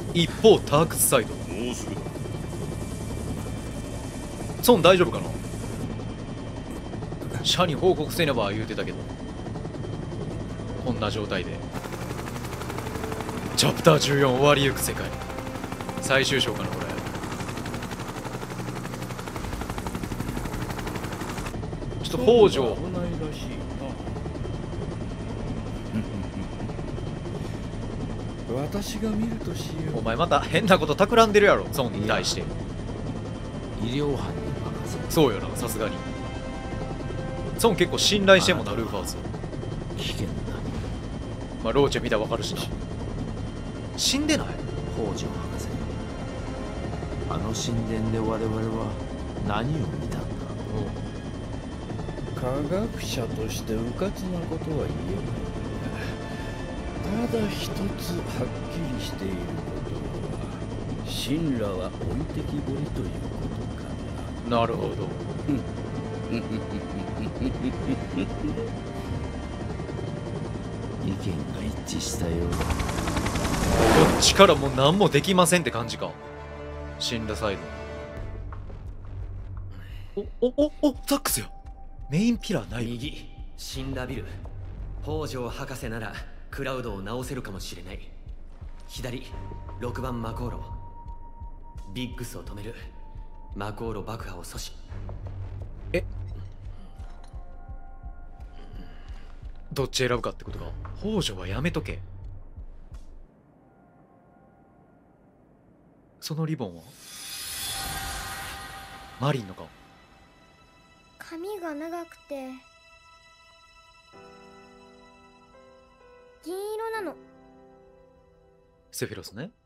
一方タークスサイド、 もうすぐだ。 孫大丈夫かな。社に報告せねば言うてたけど、こんな状態でチャプター14終わりゆく世界最終章かなこれ。ちょっと北条危ないらしいな。私が見るとしよお前また変なこと企んでるやろ孫に対して。 医療班に任せる。 そうよな、さすがに孫結構信頼してんもんなルーファーズ。 危険だ。 まあローチェ見たらわかるしな。死んでない。 北条博士、あの神殿で我々は何を見たんだ。 科学者としてうかつなことは言えない。ただ一つはっきりしていることは、神羅は置いてきぼりということかなるほど。 意見が一致したようだ。 こっちからもう何もできませんって感じか。死んだサイド。おザックスよ。メインピラーない。 右、死んだビル。北条博士ならクラウドを直せるかもしれない。左、6番マコーロ。ビッグスを止める。マコーロ爆破を阻止。 どっち選ぶかってことか。北条はやめとけ。そのリボンはマリンのか。 髪が長くて銀色なの。 セフィロスね。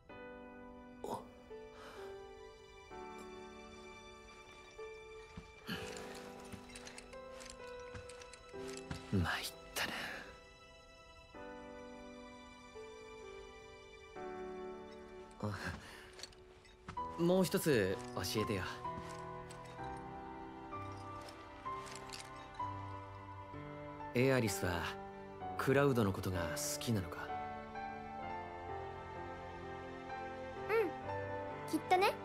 参ったな。もう一つ教えてよ。エアリスはクラウドのことが好きなのか。 きっとね。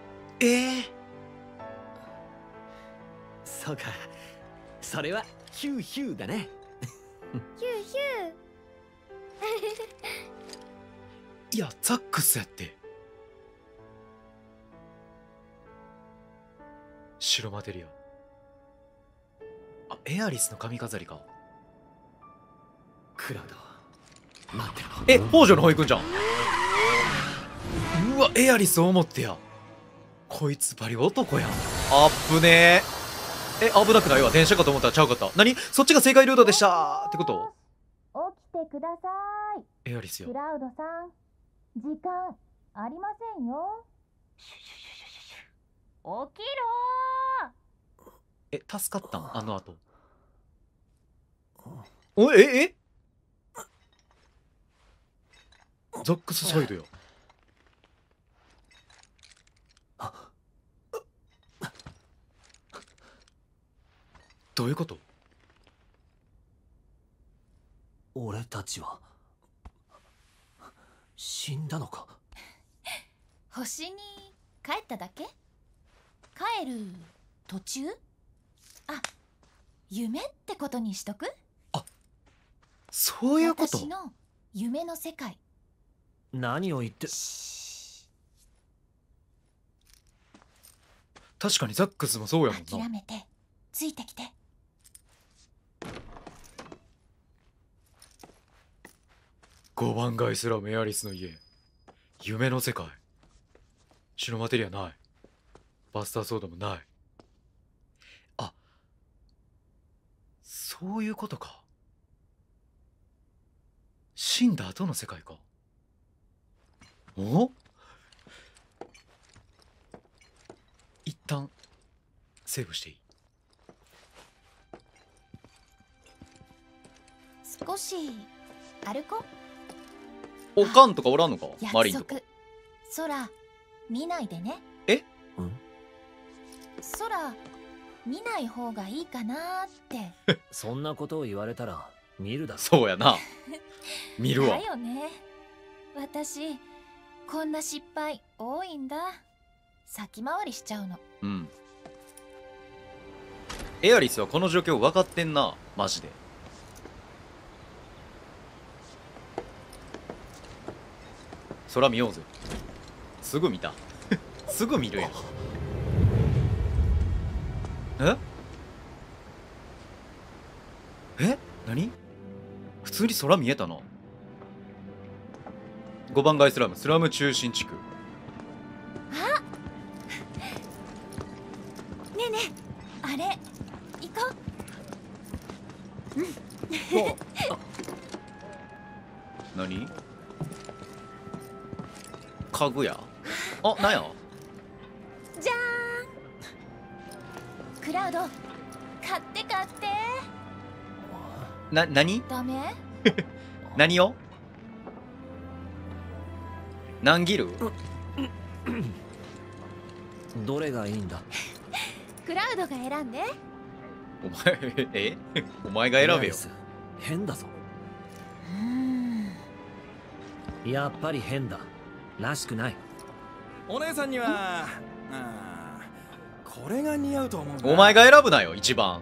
そうか、それはヒューヒューだね。 ヒューヒュー。 いやザックスやって。白マテリア。あ、エアリスの髪飾りか。 クラウド待ってろ。 北条の方行くんじゃん。うわエアリスを思ってや。こいつバリ男やん。あっぶねえ。危なくないわ。電車かと思ったらちゃうかった。何、そっちが正解ルートでしたってこと。 起きてください。 エアリスよク。ラウドさん、時間ありませんよ。起きろ助かったんあの後。ザックスサイドや。どういうこと。 俺たちは死んだのか。 星に帰っただけ？帰る途中？あ、夢ってことにしとく？ そういうこと。 私の夢の世界。 何を言って。 確かにザックスもそうやもんな。 諦めてついてきて。 5番街スラムエアリスの家。夢の世界。白マテリアない。バスターソードもない。あ、そういうことか。死んだ後の世界か。お、一旦セーブしていい？ 少し歩こおかんとかおらんのか。 う。 マリンとか。 約束。空見ないでね。空見ない方がいいかなーって。 そんなことを言われたら見るだろ。 そうやな。見るわだ。よね。私こんな失敗多いんだ。先回りしちゃうの。 うん。エアリスはこの状況分かってんな、マジで。空見ようぜ。すぐ見た。すぐ見るやん。え何？普通に空見えたな。5番街スラム、スラム中心地区。 あ、ねえねえ、あれ行こう。 何？家具や。あ、なんや。 じゃーん。クラウド買って買って。 何？ ダメ？ 何を？何ギル？ どれがいいんだ？ クラウドが選んで。 お前お前が選べよ。 変だぞ。やっぱり変だ。らしくない。 お姉さんにはこれが似合うと思う。 お前が選ぶなよ、一番。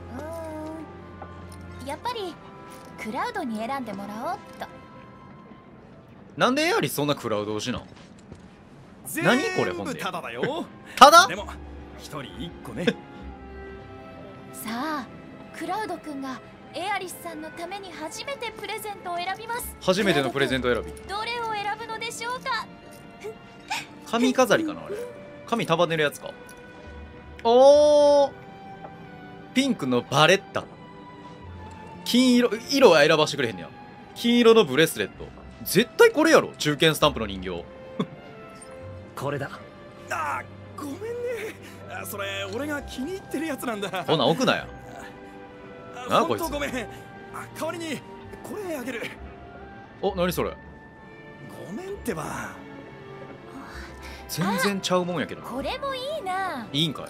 やっぱりクラウドに選んでもらおうっと。 なんでエアリスそんなクラウド推しなの？何これほんで。 ただだよ。 ただ？ でも一人一個ね。 さあ、クラウドくんがエアリスさんのために初めてプレゼントを選びます。 初めてのプレゼント選び。 どれを選ぶのでしょうか？ 髪飾りかなあれ。髪束ねるやつか。おー、ピンクのバレッタ。金色は選ばしてくれへんねや。金色のブレスレット。絶対これやろ、中堅スタンプの人形。 これだ。 ごめんね。それ俺が気に入ってるやつなんだ。 ほな置くなや。なあこいつ。 ごめん。代わりにこれあげる。 お、何それ。 ごめんってば。 全然ちゃうもんやけど。 これもいいな。 いいんかい。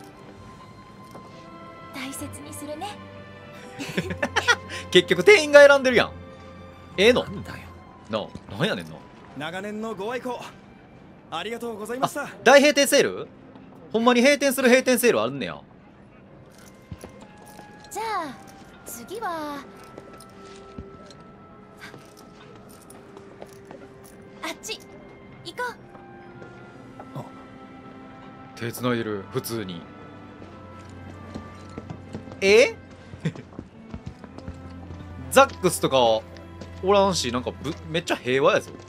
大切にするね。 結局店員が選んでるやん。ええの？ なんだよ。 なんやねんの。 長年のご愛顧ありがとうございました。 大閉店セール？ほんまに閉店する閉店セールあるんねや。 じゃあ次はあっち行こう。 手繋いでる、普通に。ザックスとかおらんし、なんかめっちゃ平和やぞ。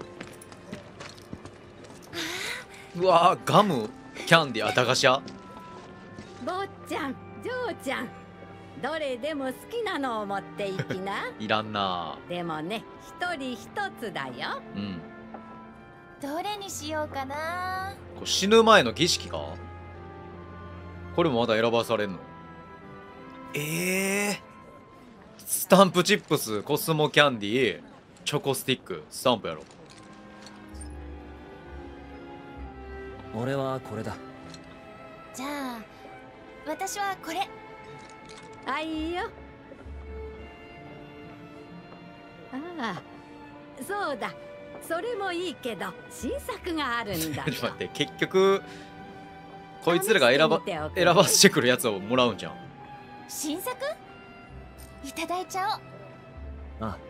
うわー、ガム、キャンディー、駄菓子屋。 坊ちゃん、嬢ちゃん、どれでも好きなのを持っていきな。 いらんな。 でもね、一人一つだよ。 うん。 どれにしようかな。 これ死ぬ前の儀式か？これもまだ選ばされんの？スタンプチップス、コスモキャンディー、チョコスティック、スタンプやろ。 俺はこれだ。 じゃあ私はこれ。 あ、いいよ。ああ、そうだ。それもいいけど新作があるんだよ。 ちょっと待って、結局こいつらが選ばせてくるやつをもらうんじゃん。 新作？いただいちゃおう。 あ、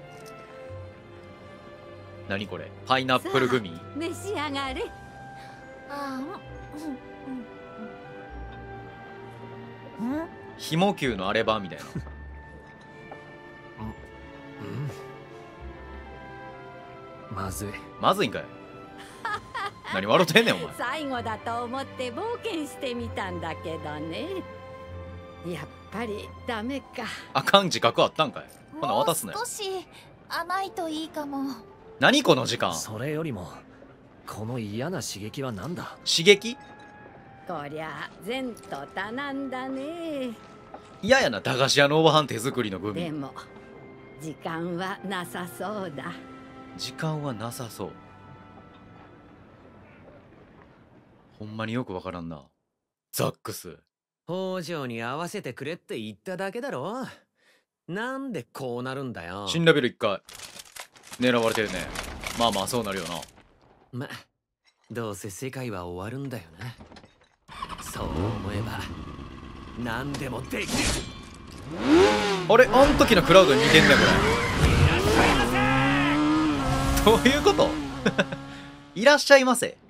何これ？パイナップルグミ？ 召し上がれ。 ひも球のあればみたいな。 まずい。 まずいんかい。何笑ってんねんお前。 最後だと思って冒険してみたんだけどね。やっぱりダメか。 あかん自覚あったんかい。ほな渡すなよ。 少し甘いといいかも。 何この時間。 それよりもこの嫌な刺激は何だ？ 刺激？ こりゃ前途多難だね。 嫌やな、駄菓子屋のおばはん手作りのグミ。 でも時間はなさそうだ。 時間はなさそう。ほんまによくわからんな。ザックス。 北条に合わせてくれって言っただけだろ。なんでこうなるんだよ。 新レベル1回狙われてるね。まあまあそうなるよな。 ま、どうせ世界は終わるんだよな。そう思えば何でもできる。 あれ、あん時のクラウドに似てんねこれ。どういうこと？いらっしゃいませ。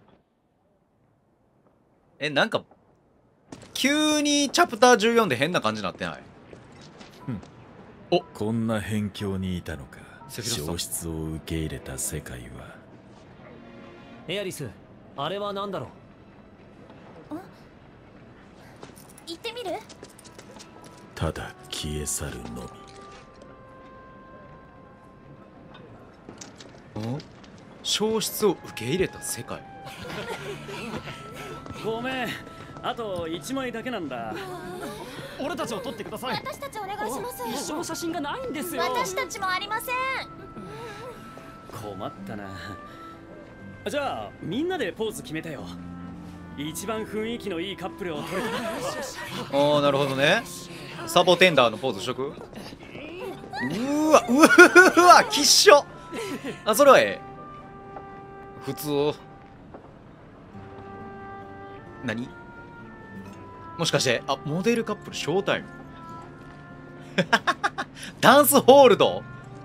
なんか急にチャプター14で変な感じになってない？ お、こんな辺境にいたのか。 セフィロスさん消失を受け入れた世界は。 エアリス、あれは何だろう。 行ってみる？ ただ消え去るのみ。 消失を受け入れた世界。 ごめん、あと1枚だけなんだ。俺たちを撮ってください。 私たちお願いします。 一緒の写真がないんですよ。 私たちもありません。 困ったな。じゃあみんなでポーズ決めてよ。一番雰囲気のいいカップルを撮れた。 ああ、なるほどね。サボテンダーのポーズしとく。うわきっしょ。あ、それは普通。何？もしかして、あ、モデルカップルショータイム。ダンスホールド。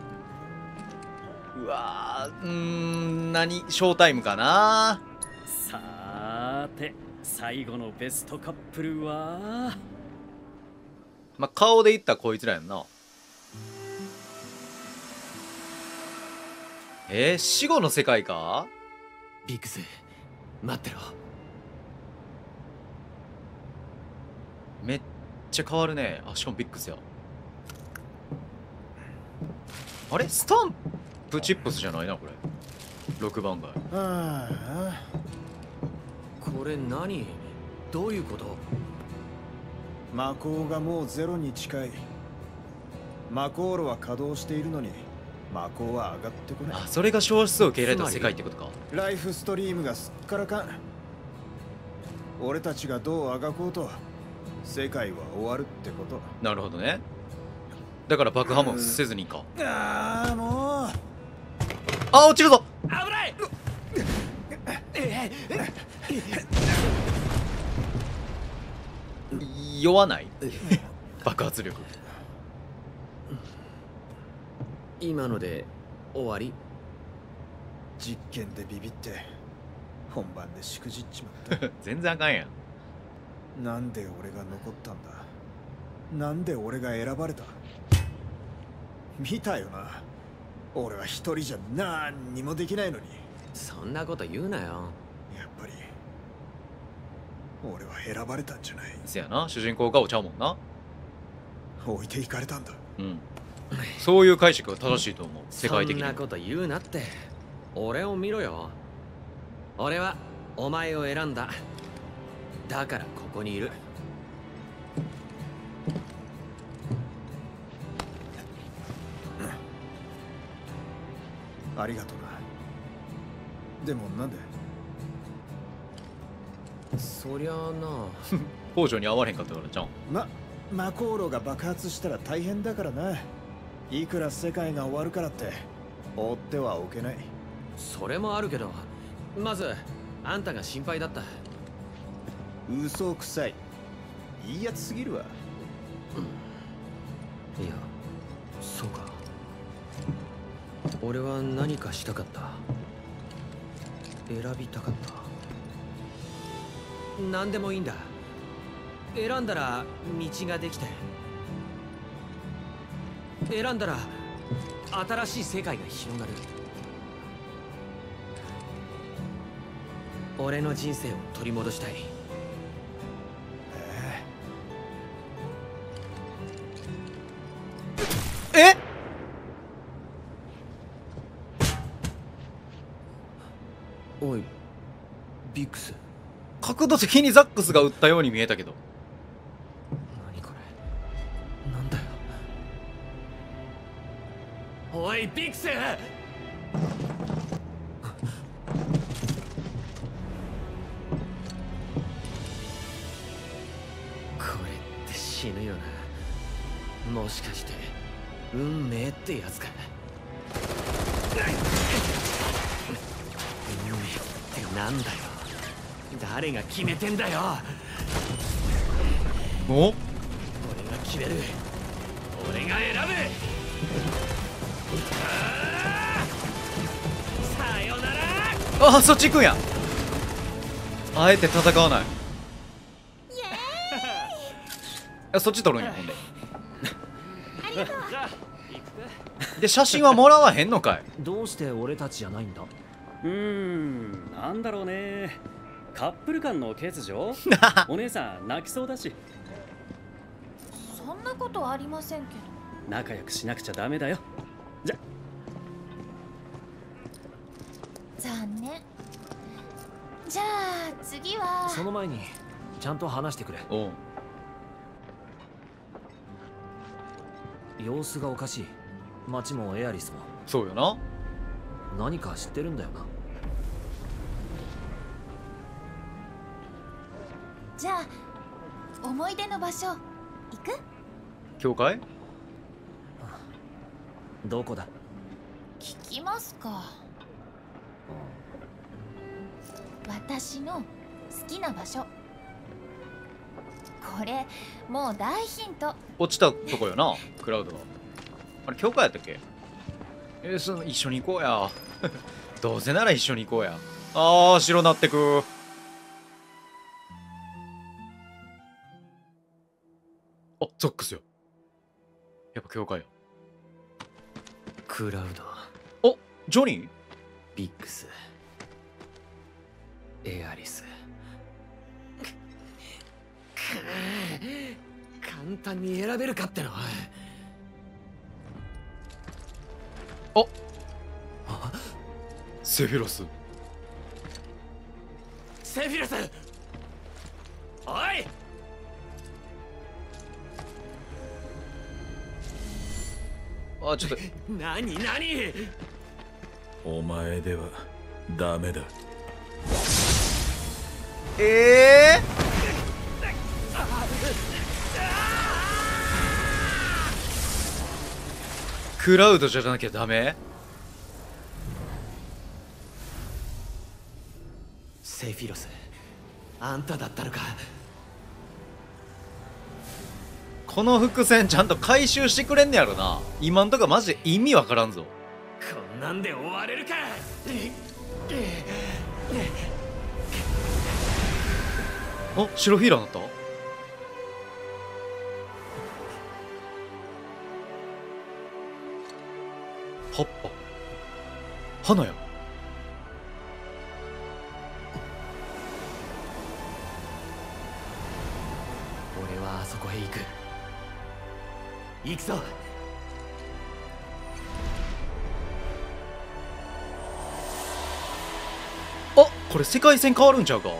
うわー、何ショータイムかな。 さーて、最後のベストカップルは、 まあ、顔で言ったらこいつらやんな。死後の世界か？ ビッグス、待ってろ。 めっちゃ変わるね。あ、しかもビッグスや。あれ、スタンプチップスじゃないなこれ。6番街。 これ何？どういうこと？ 魔鋼がもうゼロに近い。魔鋼炉は稼働しているのに魔鋼は上がってこない。 あ、それが消失を受け入れた世界ってことか。 ライフストリームがすっからかん。俺たちがどうあがこうと世界は終わるってこと。 なるほどね。だから爆破もせずにか。 ああ、もう。 あ、落ちるぞ。 危ない。 酔わない？爆発力。 今ので終わり？ 実験でビビって本番でしくじっちまった。 全然あかんやん。 なんで俺が残ったんだ。なんで俺が選ばれた。見たよな。俺は一人じゃ何にもできないのに。 そんなこと言うなよ。 やっぱり俺は選ばれたんじゃない。 せやな、主人公顔ちゃうもんな。 置いていかれたんだ。 うん。そういう解釈が正しいと思う。世界的に。 そんなこと言うなって。俺を見ろよ。俺はお前を選んだ。だからここにいる。 ありがとうな。でもなんで？ そりゃあな。 北条に会われへんかったからじゃん。 魔鋼炉が爆発したら大変だからな。いくら世界が終わるからって放ってはおけない。 それもあるけど、まずあんたが心配だった。 嘘くさい。いいやつすぎるわ。 いや、そうか。俺は何かしたかった。選びたかった。何でもいいんだ。選んだら道ができて、選んだら新しい世界が広がる。俺の人生を取り戻したい。 え？ おい、ビックス。 角度的にザックスが撃ったように見えたけど。 何これ。なんだよ。おい、ビックス。これって死ぬよな。もしかして運命ってやつか。 なんだよ、誰が決めてんだよ。 お、 俺が決める、俺が選ぶ。さよなら。 あ、そっち行くんや。あえて戦わない。そっち取るんや。ほんでで写真はもらわへんのかい。 どうして俺たちじゃないんだ。 なんだろうね。カップル間の欠如お姉さん泣きそうだし。 そんなことありませんけど。 仲良くしなくちゃダメだよ。じゃ。 残念。じゃあ次は。 その前にちゃんと話してくれ。 おう、 様子がおかしい。町もエアリスも。 そうよな。 何か知ってるんだよな。 じゃあ思い出の場所行く？ 教会？ どこだ？ 聞きますか。私の好きな場所。これもう大ヒント。 落ちたとこよな、クラウドは。あれ教会やったっけ？その一緒に行こうや。どうせなら一緒に行こうや。あー、白なってく。あ、ゾックスよ。やっぱ教会や。 クラウド。お、ジョニー？ ビッグス、エアリス。簡単に選べるかっての。 お、セフィロス。 セフィロス、おい。 あ、ちょっと何お前ではダメだ。 クラウドじゃなきゃダメ？ セフィロス、あんただったのか。 この伏線ちゃんと回収してくれんねやろな。今んとこマジで意味わからんぞ。 こんなんで終われるか。 あ、白ヒーラーになった。葉っぱ、花や。 俺はあそこへ行く。行くぞ。 あ、これ世界線変わるんちゃうか。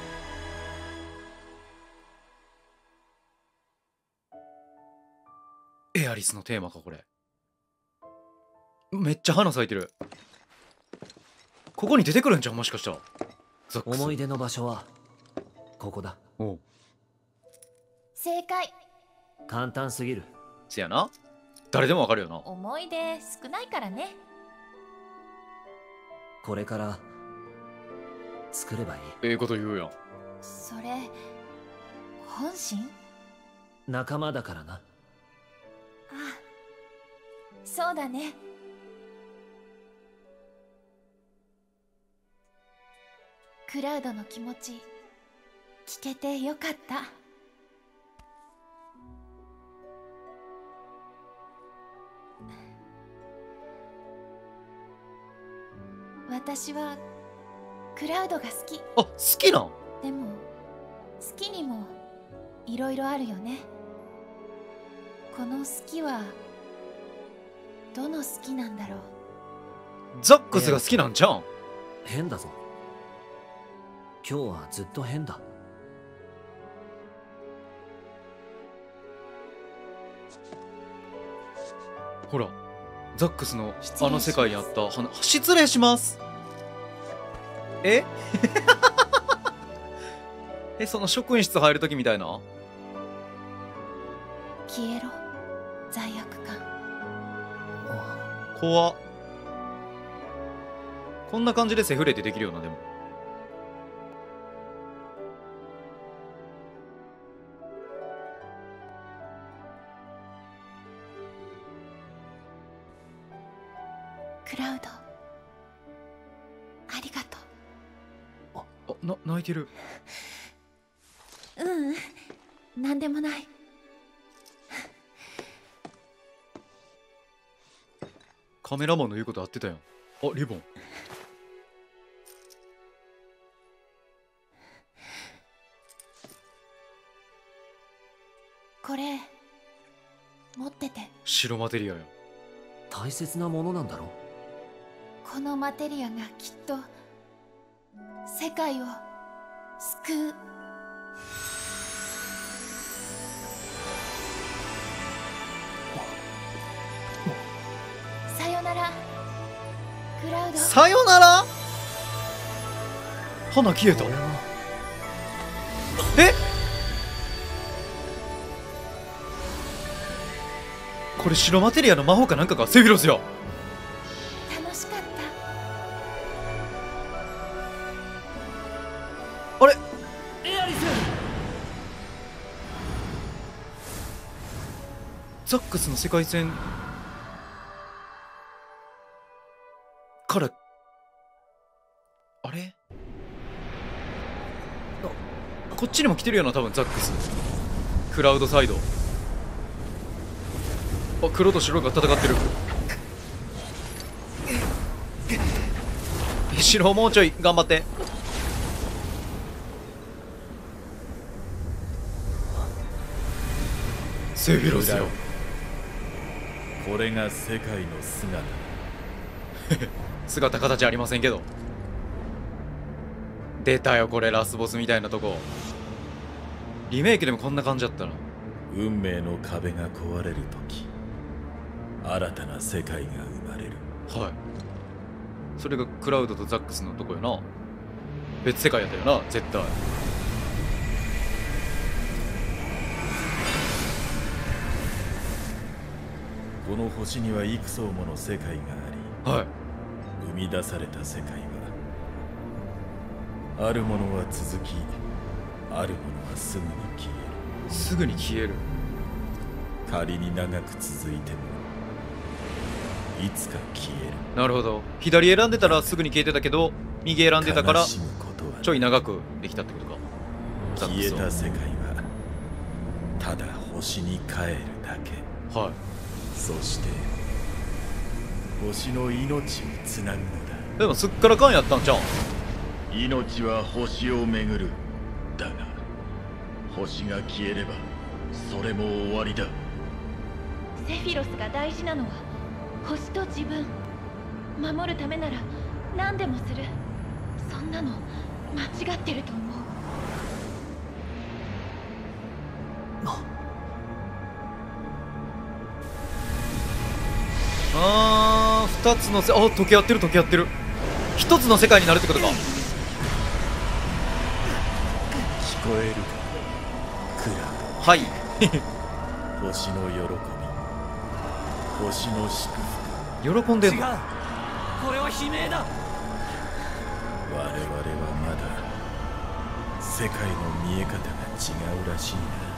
エアリスのテーマかこれ。めっちゃ花咲いてる。ここに出てくるんちゃう、もしかしたら。 思い出の場所はここだ。 おう、 正解。 簡単すぎる。 せやな、誰でもわかるよな。 思い出少ないからね。 これから作ればいい。 ええこと言うやん。 それ本心？ 仲間だからな。 あ、そうだね。クラウドの気持ち聞けてよかった。私はクラウドが好き。 あ、好きなん？ でも好きにもいろいろあるよね。この好きはどの好きなんだろう。 ザックスが好きなんじゃん。 変だぞ。今日はずっと変だ。 ほら、ザックスのあの世界にあった花。失礼します。ええ、その職員室入るときみたいな。 消えろ、罪悪感。 怖っ。こんな感じでセフレってできるよな。でも泣いてる。 なんでもない。 カメラマンの言うこと合ってたやん。あ、リボン。 これ持ってて。 白マテリアや。 大切なものなんだろ。 このマテリアがきっと世界を救う。さよならクラウド。 さよなら。花消えた。え、これ白マテリアの魔法かなんかか。セフィロスや。 楽しかった。 あれ、 エアリス。 ザックスの世界線からあれ、こっちにも来てるよな多分ザックス。クラウドサイド。あ、黒と白が戦ってる。白もうちょい頑張って。セフィロスよ。 これが世界の姿。 姿形ありませんけど。出たよこれ、ラスボスみたいなとこ。リメイクでもこんな感じだったな。 運命の壁が壊れる時、新たな世界が生まれる。 はい。それがクラウドとザックスのとこよな。別世界やったよな絶対。 この星には幾層もの世界があり、 はい、 生み出された世界はあるものは続き、あるものはすぐに消える。 すぐに消える。 仮に長く続いてもいつか消える。 なるほど。左選んでたらすぐに消えてたけど、右選んでたからちょい長くできたってことか。 消えた世界はただ星に帰るだけ。 はい。 そして星の命をつなぐのだ。 でもすっからかんやったんちゃうん。 命は星を巡る。だが星が消えればそれも終わりだ。 セフィロスが大事なのは星と自分。守るためなら何でもする。そんなの間違ってると思う。 2つの溶け合ってる溶け合ってる。1つの世界になるってことか。 聞こえるかクラウド。 はい。 星の喜び、星の祝福。喜んでんの。 違う、これは悲鳴だ。 我々はまだ世界の見え方が違うらしい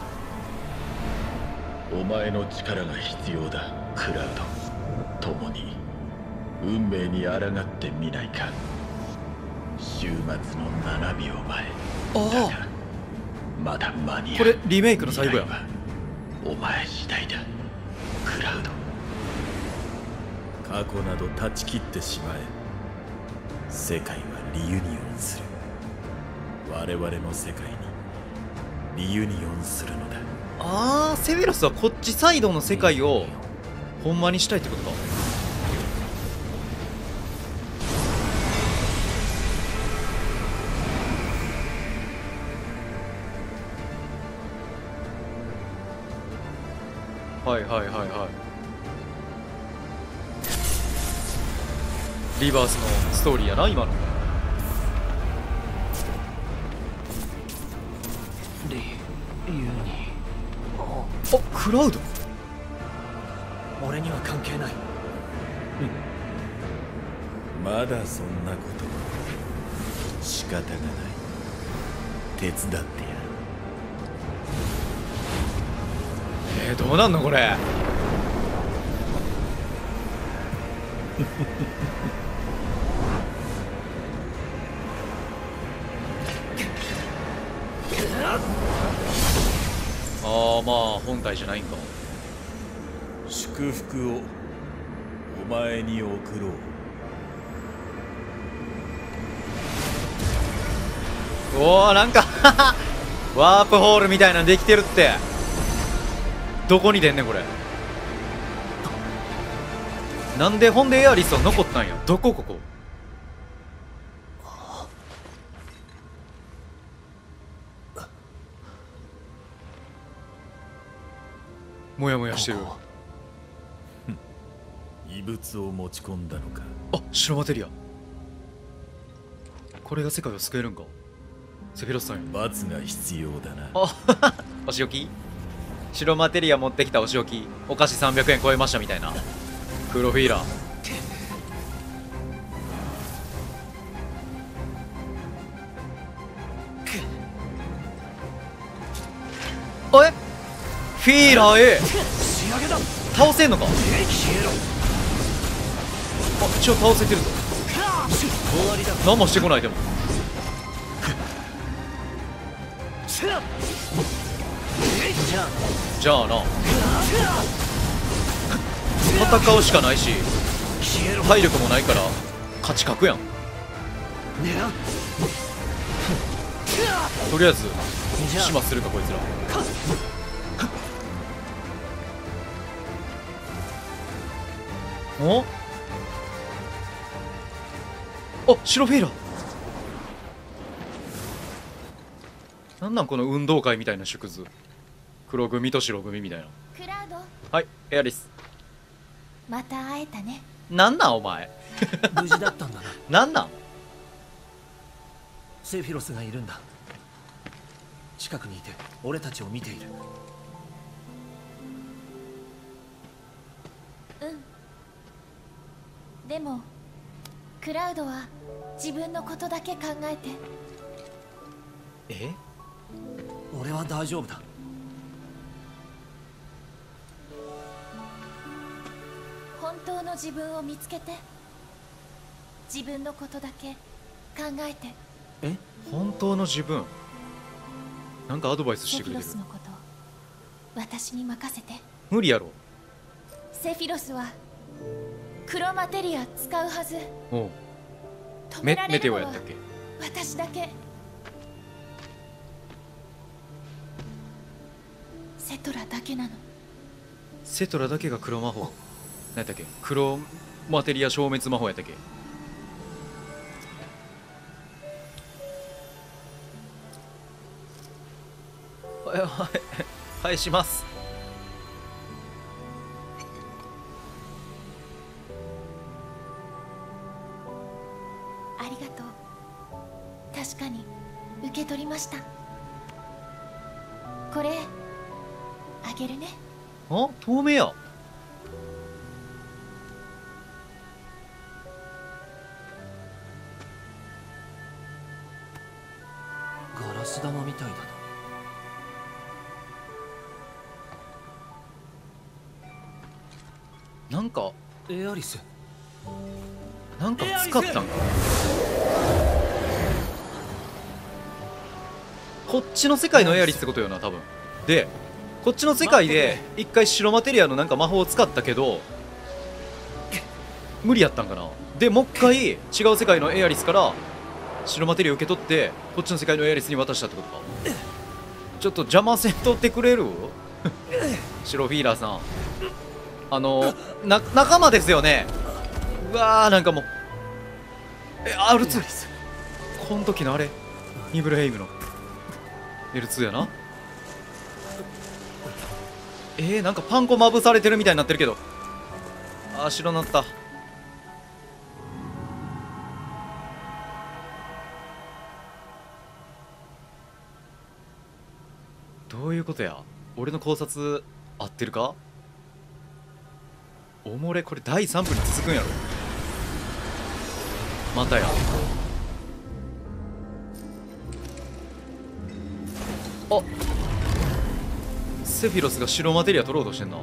な。お前の力が必要だクラウド。共に運命に抗ってみないか。終末の7秒前。だがまだ間に合う。 これリメイクの最後や。 お前次第だクラウド。 過去など断ち切ってしまえ。世界はリユニオンする。我々の世界にリユニオンするのだ。 ああ、セフィロスはこっちサイドの世界をほんまにしたいってことか。はいはいはいはい。リバースのストーリーやな今の。あ、クラウド。 俺には関係ない。 まだそんなこと仕方がない。手伝ってやる。 どうなんのこれ。 まあ本体じゃないんか。 祝福をお前に送ろう。 おお、なんかワープホールみたいなのできてるって。どこに出んねんこれ。なんでほんでエアリスは残ったんや。どこここ。もやもやしてる。 異物を持ち込んだのか。 あ、白マテリア。これが世界を救えるんか。セフィロスさんや。 罰が必要だな。 あお仕置き。白マテリア持ってきたお仕置き。お菓子300円超えましたみたいな。クロフィーラー。え、フィーラー A 倒せんのか。あ、一応倒せてるぞ。何もしてこない。でもじゃあな、戦うしかないし体力もないから勝ち確やん。とりあえず始末するかこいつら。おあ、白フィーラー。なんなんこの運動会みたいな縮図。黒組と白組みたいな。 クラウド、 はい、エアリス。 また会えたね。 なんなんお前。 無事だったんだな。 なんなん。 セフィロスがいるんだ。近くにいて俺たちを見ている。 うん。でもクラウドは自分のことだけ考えて。 え？ 俺は大丈夫だ。 本当の自分を見つけて、自分のことだけ考えて。 え？ 本当の自分。なんかアドバイスしてくれてる。 セフィロスのこと私に任せて。 無理やろ。 セフィロスは黒マテリア使うはず。 おう。 止められメテるのはオやったっけ。 私だけ。セトラだけなの。 セトラだけが黒魔法。何やったっけ。黒マテリア消滅魔法やったっけ。はいはい返します。 ありがとう。確かに受け取りました。これあげるね。 あ、透明や。 ガラス玉みたいだな。 なんかエアリス。 なんか使ったんか。こっちの世界のエアリスってことよな多分。でこっちの世界で一回白マテリアのなんか魔法を使ったけど無理やったんかな。でもう一回違う世界のエアリスから白マテリアを受け取ってこっちの世界のエアリスに渡したってことか。ちょっと邪魔せんとってくれる白フィーラーさん。仲間ですよね。うわー、なんかもうR2 この時のあれニブルヘイムの L2 やな。なんかパン粉まぶされてるみたいになってるけど。あー、白なった。どういうことや。俺の考察合ってるか。おもれ、これ第3部に続くんやろ。またや。あ、セフィロスが白マテリア取ろうとしてんな。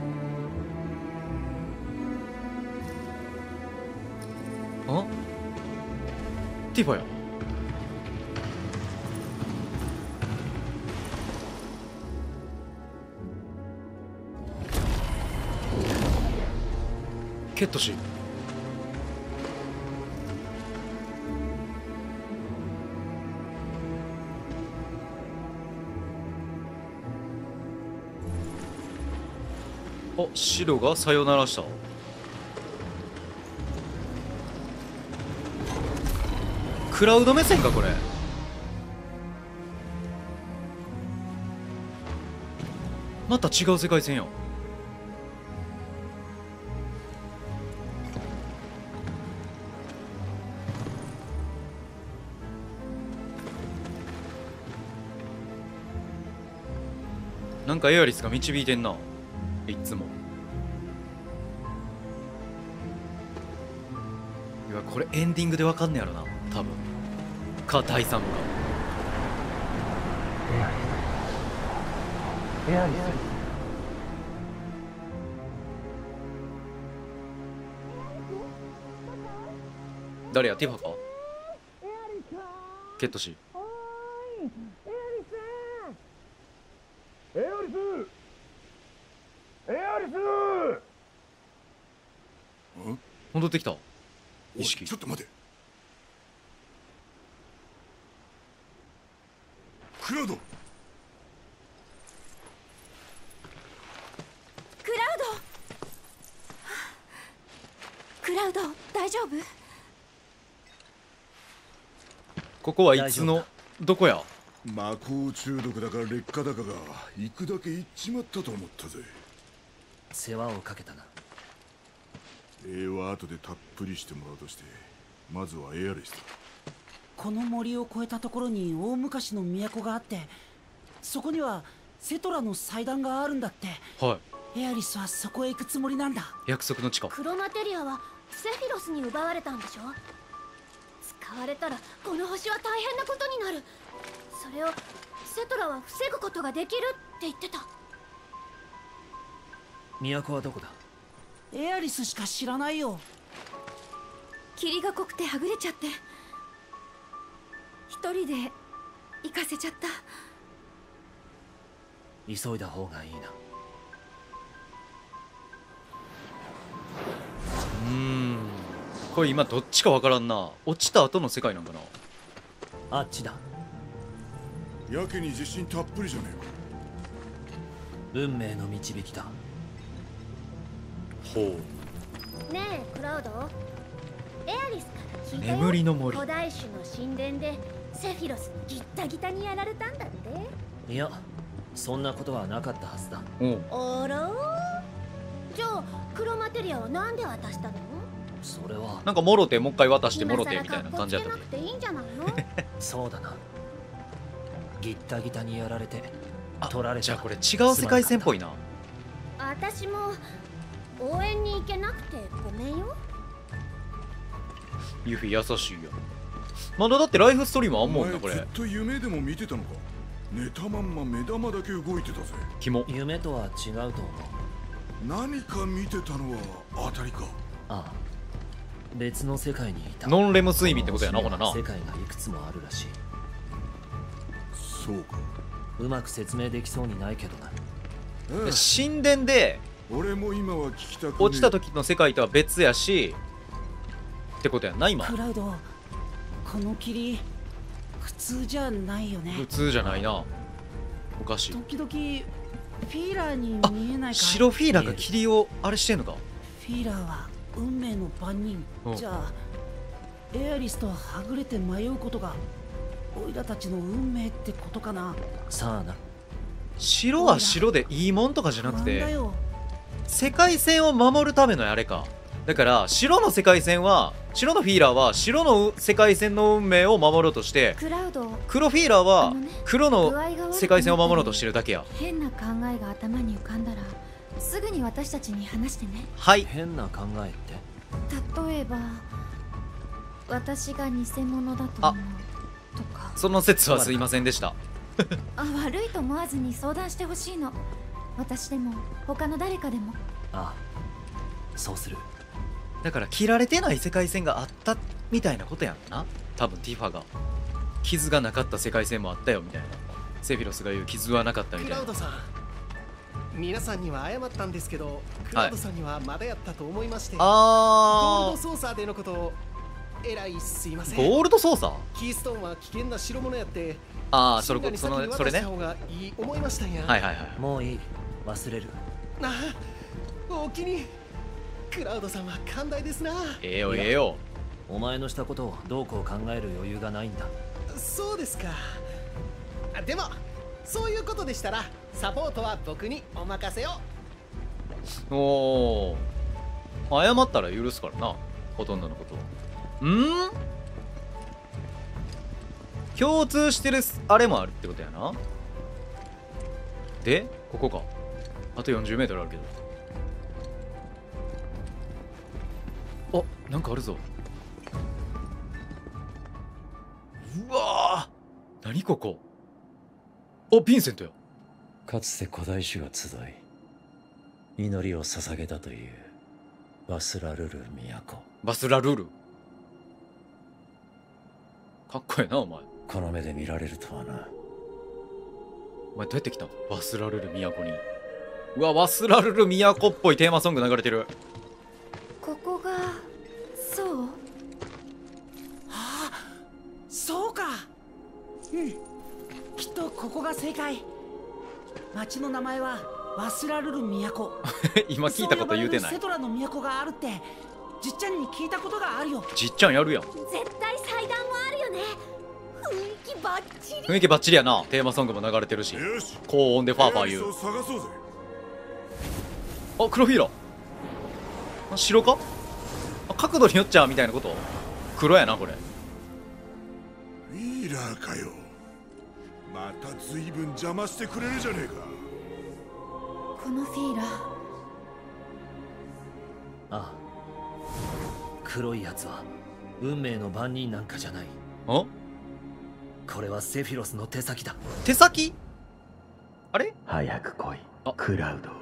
あ、ティファや。 ケット氏。あ、白がさよならした。クラウド目線かこれ。また違う世界線や。なんかエアリスが導いてんな、いつも。いや、これエンディングでわかんねやろな、多分。か、第3部か。 エアリス。 誰や、ティファか。ケット氏。 エアリス。エアリス。 戻ってきた。意識。 ちょっと待て。クラウド。 クラウド、大丈夫？ ここはいつのどこや。 魔法中毒だか劣化だかが行くだけ行っちまったと思ったぜ。 世話をかけたな。 礼は後でたっぷりしてもらうとして、まずはエアリスだ。 この森を越えたところに大昔の都があって、そこにはセトラの祭壇があるんだって。 はい。 エアリスはそこへ行くつもりなんだ。 約束の地下。 クロマテリアはセフィロスに奪われたんでしょ。使われたらこの星は大変なことになる。それをセトラは防ぐことができるって言ってた。 都はどこだ？ エアリスしか知らないよ。 霧が濃くてはぐれちゃって、一人で行かせちゃった。 急いだ方がいいな。 これ今どっちかわからんな。落ちた後の世界なんかな。 あっちだ。 やけに自信たっぷりじゃねえか。運命の導きだ。 ほう。 ねえクラウド、エアリスから聞いたよ。 眠りの森。 古代種の神殿でセフィロスにギッタギタにやられたんだって。 いや、そんなことはなかったはずだ。 あら、じゃあクロマテリアはなんで渡したの？ それはなんかもろてもう一回渡してもろてみたいな感じだった。 今更かっこつけなくていいんじゃないの？ そうだな。ギッタギタにやられて取られた。 じゃあこれ違う世界線っぽいな。 私も応援に行けなくてごめんよ。 ユフィ優しいよ。まだだってライフストリームあんもんなこれ。 ずっと夢でも見てたのか。寝たまんま目玉だけ動いてたぜ。 キモ。 夢とは違うと思う。 何か見てたのは当たりか。 ああ、別の世界にいた。 ノンレム睡眠ってことやな、ほなな。 世界がいくつもあるらしい。 そうか。 うまく説明できそうにないけどな。 神殿で俺も今は聞きたくね。 落ちた時の世界とは別やしってことやな今。 クラウド、この霧普通じゃないよね。 普通じゃないな。おかしい。 時々フィーラーに見えないか。 白フィーラーが霧をあれしてんのか。 フィーラーは運命の番人。じゃあエアリスとはぐれて迷うことがオイラたちの運命ってことかな。 さあな。 白は白でいいもんとかじゃなくて、世界線を守るためのあれか。だから白の世界線は、白のフィーラーは白の世界線の運命を守ろうとして、黒フィーラーは黒の世界線を守ろうとしてるだけや。 変な考えが頭に浮かんだらすぐに私たちに話してね。 はい。 変な考えって？ 例えば私が偽物だと思うとか。 その説はすいませんでした。 悪いと思わずに相談してほしいの。私でも他の誰かでも。 ああ、そうする。 だから切られてない世界線があったみたいなことやんな。多分ティファが傷がなかった世界線もあったよみたいな。セフィロスが言う傷はなかったみたいな。 クラウドさん、 皆さんには謝ったんですけど、クラウドさんにはまだやったと思いまして、 あー、 ゴールド操作でのことをえらいすいません。 ゴールド操作？ キーストーンは危険な代物やって、 ああ、それね。 それいい思いましたんや。 はいはいはい。 もういい、忘れる。 ああ、お気に。クラウドさんは寛大ですな。 ええよええよ。 お前のしたことをどうこう考える余裕がないんだ。 そうですか。でもそういうことでしたらサポートは僕にお任せを。 おお、謝ったら許すからな、ほとんどのことは。共通してるあれもあるってことやな。でここか。あと40メートルあるけど。あ、なんかあるぞ。うわー、何ここ。お、ヴィンセントや。 かつて古代種が集い祈りを捧げたというバスラルル都。 バスラルル、かっこええなお前。 この目で見られるとはな。 お前どうやって来たの？バスラルル都に。うわ、バスラルル都っぽいテーマソング流れてる。 ここがそう？ ああ、そうか。うん、きっとここが正解。町の名前はワスラルル都。 今聞いたこと言うてない。 セトラの都があるってじっちゃんに聞いたことがあるよ。 じっちゃんやるやん。 絶対祭壇もあるよね。雰囲気バッチリ。 雰囲気バッチリやな。テーマソングも流れてるし、高音でファーファー言う。あ、黒フィーラ。あ、白か？あ、角度によっちゃうみたいなこと？黒やなこれ。 フィーラーかよ。また随分邪魔してくれるじゃねえか。 このフィーラー。 ああ、黒いやつは運命の番人なんかじゃない。 あ、 これはセフィロスの手先だ。 手先？あれ？ 早く来い、クラウド。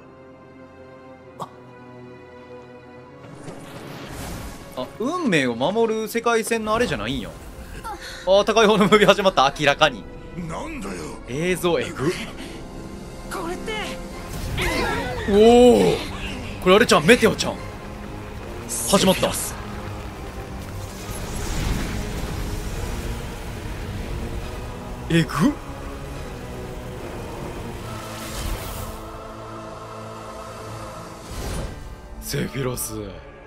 あ、運命を守る世界線のあれじゃないんよ。あ、高い方のムービー始まった。明らかになんだよ、 映像えぐ。 これっておお、これあれちゃん、メテオちゃん始まった。えぐっ。セフィロス。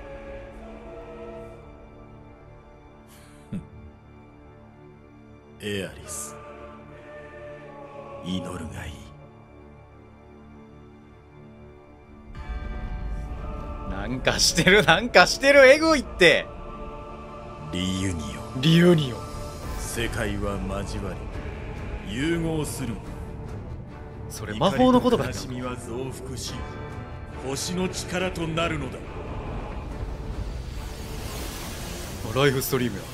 エアリス、祈るがいい。 なんかしてる、なんかしてる。エグいって。 リユニオン、 リユニオン。 世界は交わり融合する。 それ魔法の言葉やな。 悲しみは増幅し、星の力となるのだ。 ライフストリームや。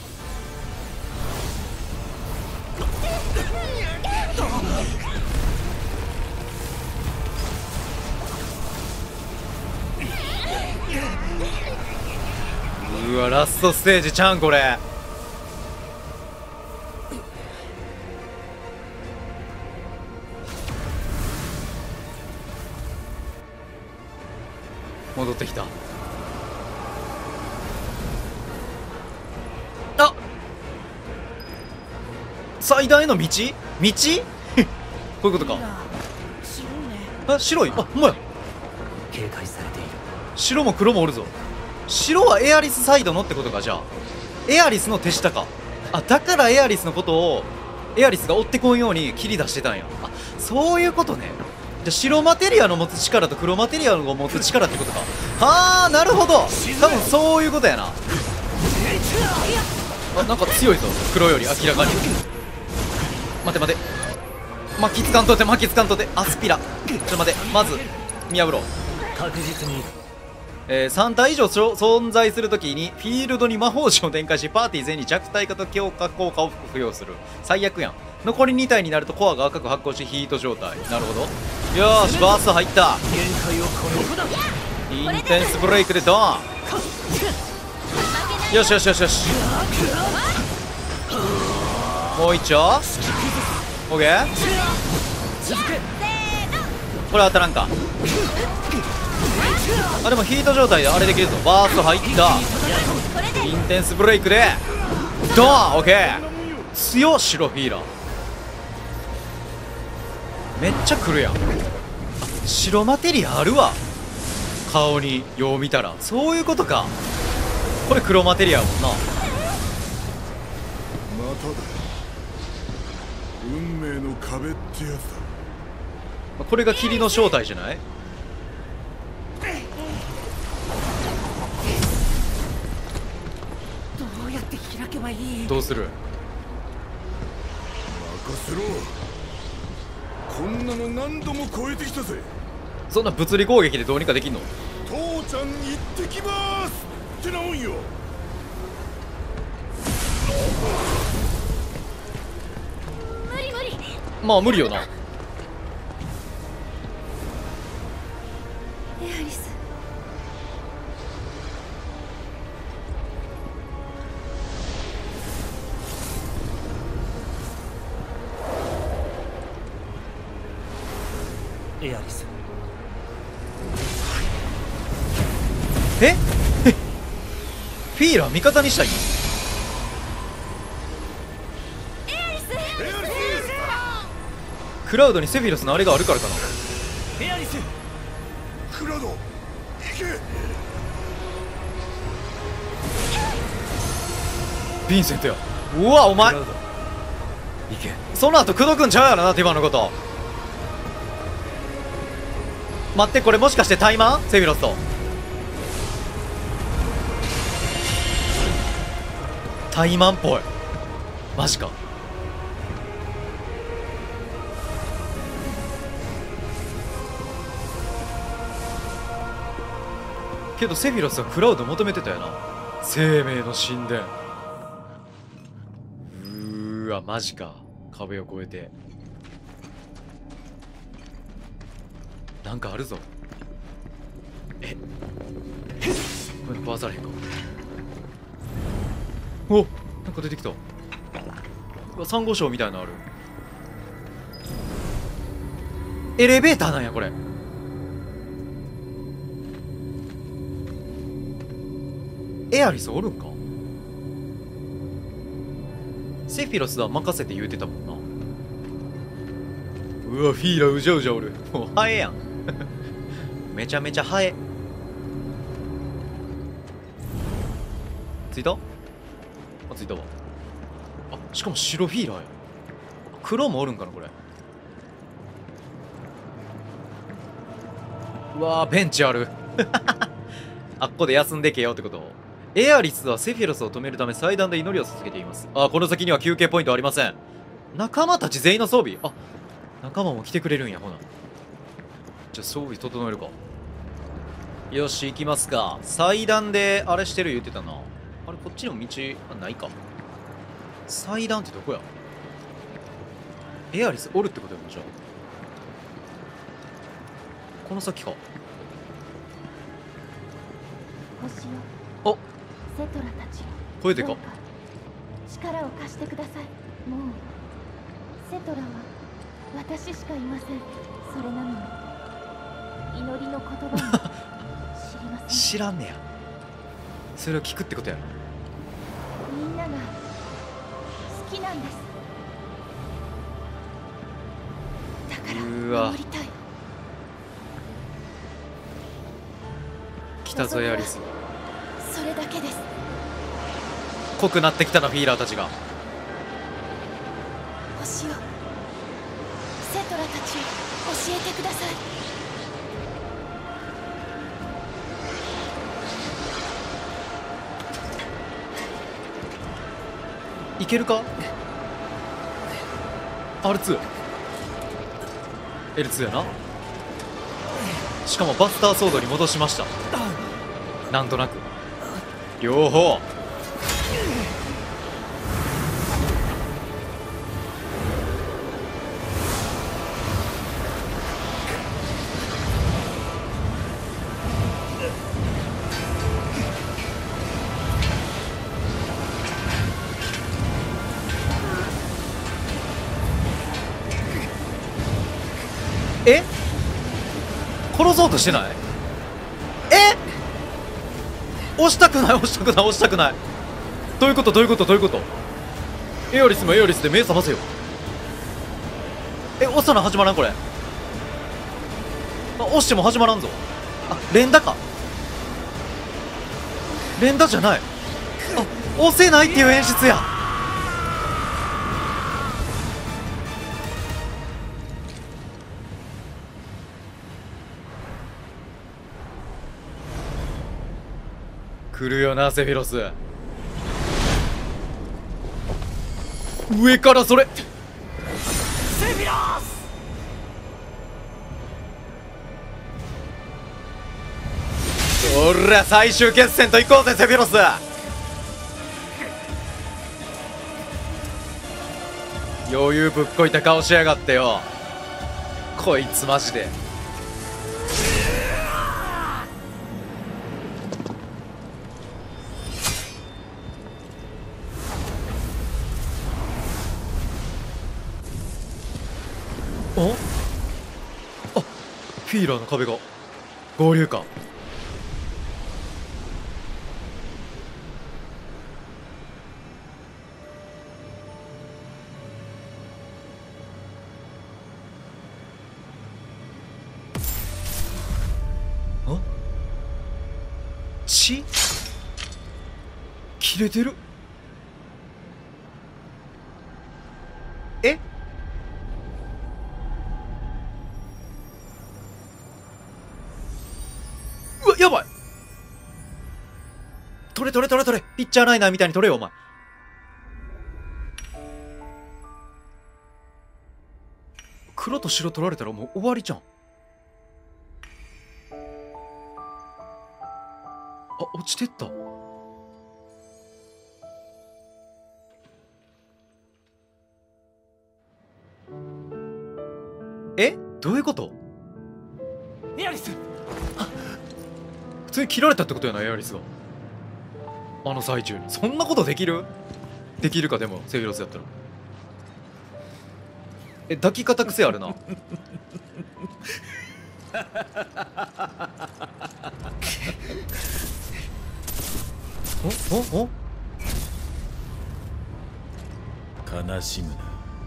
うわ、ラストステージちゃんこれ。戻ってきた。あ、最大の道？道？こういうことか。あ、白い。あ、ほんまや。 警戒されている。 白も黒もおるぞ。白はエアリスサイドのってことか。じゃあエアリスの手下か。あ、だからエアリスのことをエアリスが追ってこんように切り出してたんや。あ、そういうことね。じゃあ白マテリアの持つ力と黒マテリアの持つ力ってことか。はあ、なるほど。多分そういうことやな。あ、なんか強いぞ黒より明らかに。待て待て、巻きつかんとて、巻きつかんとて。アスピラ、ちょっと待て、まず見破ろう。 確実に 3体以上存在するときにフィールドに魔法陣を展開し、パーティー全に弱体化と強化効果を付与する。最悪やん。残り2体になるとコアが赤く発光しヒート状態。なるほど。よーし、バースト入った。 限界を超える。 インテンスブレイクでドーン。よしよしよしよし。もう一丁。オッケー。 これ当たらんか。あ、でもヒート状態であれできるぞ。バースト入った。インテンスブレイクでドーン。オッケー。強っ白フィーラー。めっちゃ来るやん。白マテリアあるわ、顔に。よう見たらそういうことか。これ黒マテリアやもんな。 まただ。運命の壁ってやつだ。 これが霧の正体じゃない？ どうやって開けばいい？ どうする？ 任せろ。こんなの何度も超えてきたぜ。 そんな物理攻撃でどうにかできんの？ 父ちゃん行ってきまーすってなもんよ。 無理無理。 まあ無理よな。 エアリス。 エアリス。 えフィーラー味方にしたいの？クラウドにセフィロスのあれがあるからかな。 エアリス。 クラウド行け。 ヴィンセントや。うわお前いけ。 その後口説くんちゃうやろな、ティバのこと。待って、これもしかしてタイマン？セフィロスとタイマンっぽい。マジか。けどセフィロスはクラウド求めてたよな。生命の神殿。うーわマジか。壁を越えてなんかあるぞ。えこれ壊されへんか。お、なんか出てきた。うわサンゴ礁みたいなのある。エレベーターなんやこれ。エアリスおるんか。セフィロスは任せて言うてたもんな。うわフィーラうじゃうじゃおる。もうハエやんめちゃめちゃハエ。ついた？あ、ついたわ。あ、しかも白フィーラーや。黒もおるんかなこれ。うわーベンチあるあっこで休んでけよってこと。エアリスはセフィロスを止めるため祭壇で祈りを捧げています。あ、この先には休憩ポイントありません。仲間たち全員の装備。あ、仲間も来てくれるんや。ほなじゃあ装備整えるか。よし行きますか。祭壇であれしてる言ってたな。あれこっちにも道ないか。祭壇ってどこや。エアリスおるってことやもん。じゃあこの先か。 星よ、 お、 セトラたち。 声でか。 力を貸してください。もうセトラは私しかいません。それなのに祈りの言葉も知りません。 知らんねや。それを聞くってことやろ。 みんなが好きなんです。だから守りたい。 来たぞエアリス。 それだけです。 濃くなってきたなフィーラーたちが。 星よ、セトラたちを教えてください。 いけるか。 R2 L2 やな。しかもバスターソードに戻しました。なんとなく両方。え殺そうとしてない？え？押したくない押したくない押したくない。どういうことどういうことどういうこと？エオリスもエオリスで目覚ませよ。押さな始まらんこれ。押しても始まらんぞ。連打か。連打じゃない。押せないっていう演出や。来るよなセフィロス。上からそれセフィロス。 おら最終決戦と行こうぜセフィロス。余裕ぶっこいた顔しやがってよこいつマジで。フィーラーの壁が合流か。血切れてる。え？うわやばい。取れ取れ取れ取れ。ピッチャーライナーみたいに取れよお前。黒と白取られたらもう終わりじゃん。落ちてった。え？どういうこと？ エアリス。 普通に切られたってことやなエアリスが。あの最中にそんなことできる？できるかでもセフィロスやったら。抱き方癖あるな。お悲しむな。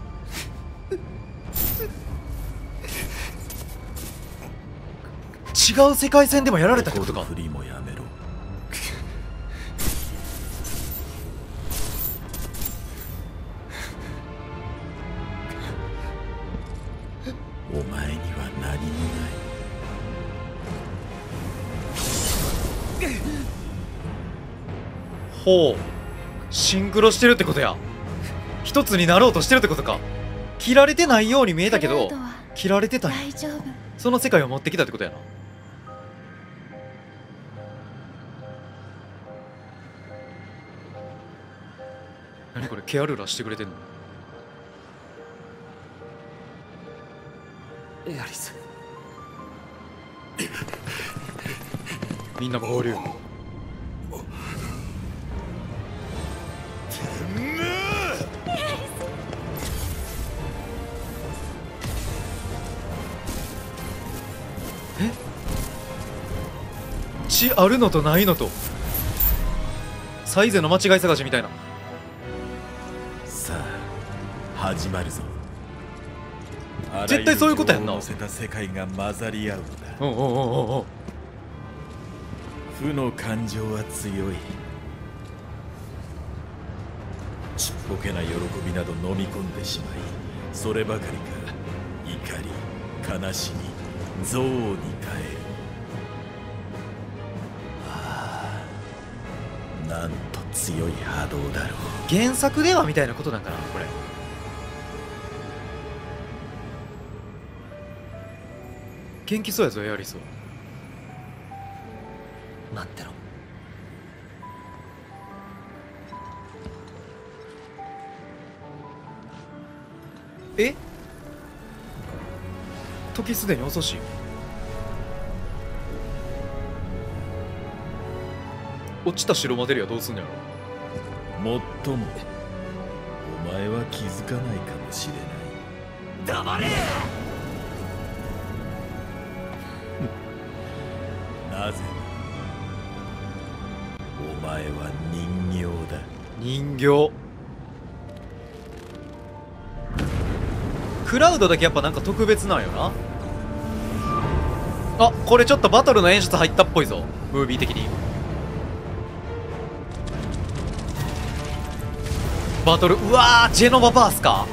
違う世界線でもやられたってことか。 フリーもやめろ。お前には何もない。 ほう、シンクロしてるってことや。一つになろうとしてるってことか。切られてないように見えたけど切られてたんや。その世界を持ってきたってことやな。何これ、ケアルラしてくれてんの？ エアリス。 みんな合流。血あるのとないのとサイゼの間違い探しみたいな。 さあ始まるぞ。 絶対そういうことやんな。 乗せた世界が混ざり合うのだ。負の感情は強い。ちっぽけな喜びなど飲み込んでしまい、そればかりか怒り悲しみ憎悪に変える。なんと強い波動だろう。 原作ではみたいなことなんかなこれ。元気そうやぞエアリスは。 待ってろ。 え？時すでに遅し。落ちた白マテリアどうすんのやろ。 もっともお前は気づかないかもしれない。 黙れ。 なぜお前は人形だ。 人形。クラウドだけやっぱなんか特別なんよな。あ、これちょっとバトルの演出入ったっぽいぞ、ムービー的に。バトル、うわー、ジェノババースか。